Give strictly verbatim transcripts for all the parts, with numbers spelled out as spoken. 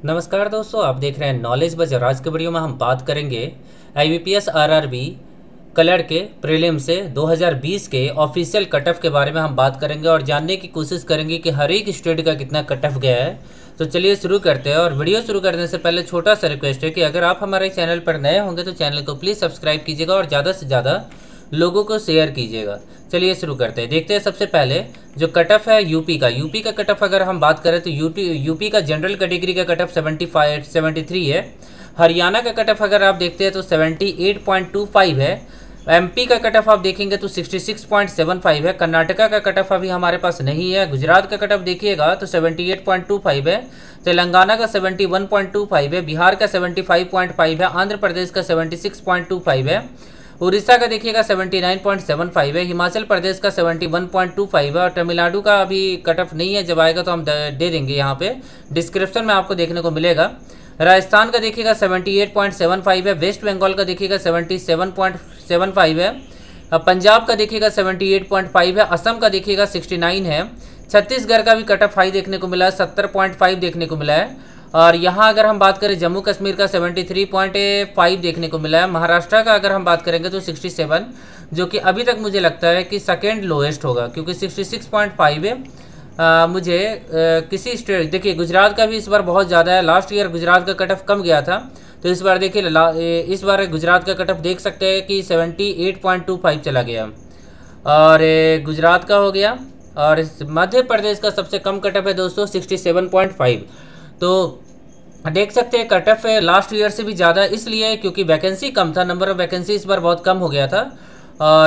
नमस्कार दोस्तों, आप देख रहे हैं नॉलेज बज और आज के वीडियो में हम बात करेंगे I B P S R R B colour के प्रीलिम से दो हज़ार बीस के ऑफिशियल कट ऑफ के बारे में हम बात करेंगे और जानने की कोशिश करेंगे कि हर एक स्टेट का कितना कट ऑफ गया है। तो चलिए शुरू करते हैं। और वीडियो शुरू करने से पहले छोटा सा रिक्वेस्ट है कि अगर आप हमारे चैनल पर नए होंगे तो चैनल को प्लीज़ सब्सक्राइब कीजिएगा और ज़्यादा से ज़्यादा लोगों को शेयर कीजिएगा। चलिए शुरू करते हैं। देखते हैं सबसे पहले जो कट ऑफ है यूपी का। यूपी का कट ऑफ अगर हम बात करें तो यूपी यूपी का जनरल कैटेगरी का cut off seventy five seventy three है। हरियाणा का कट ऑफ अगर आप देखते हैं तो seventy eight point two five है। एमपी का कट ऑफ आप देखेंगे तो sixty six point seven five है। कर्नाटका का कट ऑफ अभी हमारे पास नहीं है। गुजरात का कट ऑफ देखिएगा तो seventy eight point two five है। तेलंगाना का seventy one point two five है। बिहार का सेवेंटी फाइव पॉइंट फाइव है। आंध्र प्रदेश का seventy six point two five है। उड़ीसा का देखिएगा seventy nine point seven five है। हिमाचल प्रदेश का seventy one point two five है। और तमिलनाडु का अभी कट ऑफ नहीं है, जब आएगा तो हम दे देंगे, यहाँ पे डिस्क्रिप्शन में आपको देखने को मिलेगा। राजस्थान का देखिएगा seventy eight point seven five है। वेस्ट बंगाल का देखिएगा seventy seven point seven five है। पंजाब का देखिएगा सेवेंटी एट पॉइंट फाइव है। असम का देखिएगा सिक्सटी नाइन है। छत्तीसगढ़ का भी कट ऑफ हाई देखने को मिला है, सत्तर पॉइंट फाइव देखने को मिला है। और यहाँ अगर हम बात करें जम्मू कश्मीर का सेवेंटी थ्री पॉइंट फाइव देखने को मिला है। महाराष्ट्र का अगर हम बात करेंगे तो सिक्सटी सेवन, जो कि अभी तक मुझे लगता है कि सेकेंड लोएस्ट होगा, क्योंकि सिक्सटी सिक्स पॉइंट फाइव है। आ, मुझे आ, किसी स्टेट, देखिए गुजरात का भी इस बार बहुत ज़्यादा है। लास्ट ईयर गुजरात का कट ऑफ कम गया था, तो इस बार देखिए इस बार गुजरात का कट ऑफ देख सकते हैं कि seventy eight point two five चला गया। और गुजरात का हो गया। और मध्य प्रदेश का सबसे कम कट ऑफ है दोस्तों सिक्सटी सेवन पॉइंट फाइव। तो देख सकते हैं कट ऑफ लास्ट ईयर से भी ज़्यादा इसलिए क्योंकि वैकेंसी कम था, नंबर ऑफ वैकेंसी इस बार बहुत कम हो गया था। और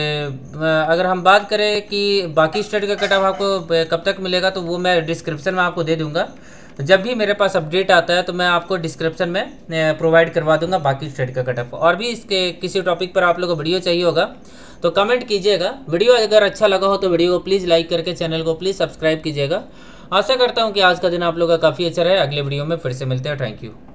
अगर हम बात करें कि बाकी स्टेट का कट ऑफ आपको कब तक मिलेगा तो वो मैं डिस्क्रिप्शन में आपको दे दूंगा। जब भी मेरे पास अपडेट आता है तो मैं आपको डिस्क्रिप्शन में प्रोवाइड करवा दूंगा बाकी स्टेट का कट ऑफ। और भी इसके किसी टॉपिक पर आप लोगों को वीडियो चाहिए होगा तो कमेंट कीजिएगा। वीडियो अगर अच्छा लगा हो तो वीडियो को प्लीज़ लाइक करके चैनल को प्लीज़ सब्सक्राइब कीजिएगा। आशा करता हूँ कि आज का दिन आप लोगों का काफ़ी अच्छा रहे। अगले वीडियो में फिर से मिलते हैं। Thank you.